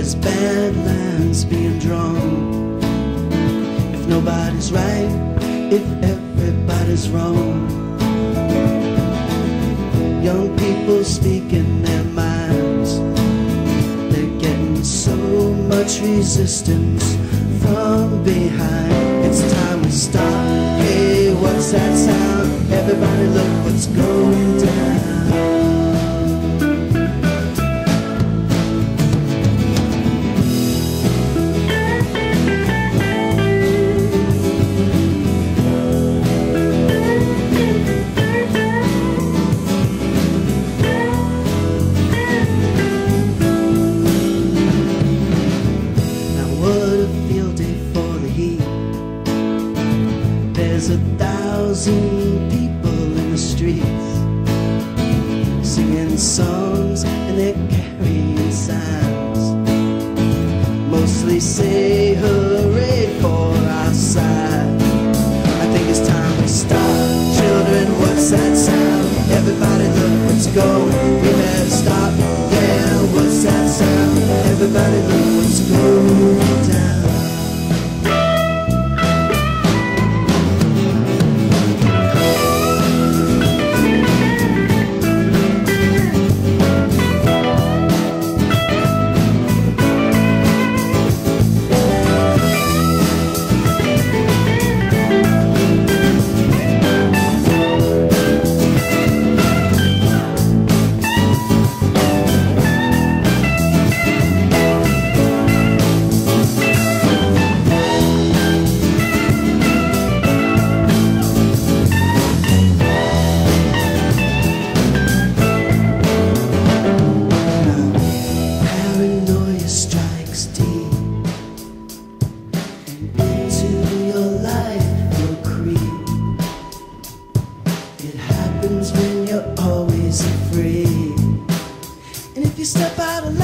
There's badlands being drawn. If nobody's right, if everybody's wrong. Young people speaking their minds. They're getting so much resistance from behind. It's time we stop. Hey, what's that sound? Everybody look what's going down. People in the streets singing songs and they're carrying signs, mostly say hooray for our side. I think it's time we stop. Children, what's that sound? Everybody look what's going. We better stop. Yeah, what's that sound? Everybody look what's going down. When you're always afraid, and if you step out of line,